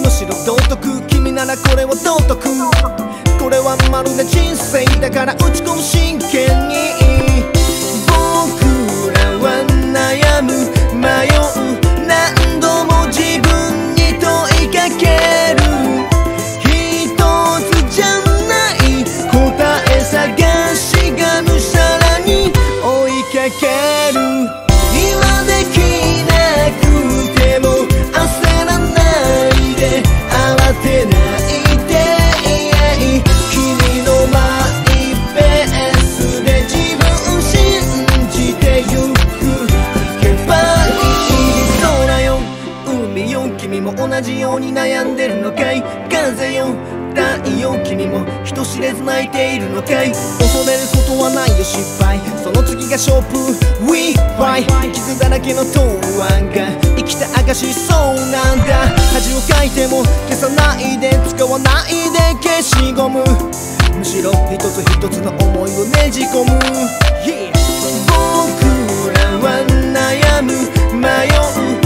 むしろ道徳、君ならこれは道徳。これはまるで人生だから打ち込む真剣に。僕らは悩む迷う何度も自分に問いかける。一つじゃない答え探しがむしゃらに追いかける。今できなくても焦らないで慌てないで、君のマイペースで自分信じてゆく。行けばいい空よ海よ、君も同じように悩んでるのかい。風よ太陽、君も人知れず泣いているのかい。恐れることはないよ失敗、その次が勝負 We fight。 傷だらけの答案が生きた証そうなんだ。恥をかいても消さないで使わないで消しゴム。むしろ一つ一つの思いをねじ込む、yeah。 僕らは悩む迷う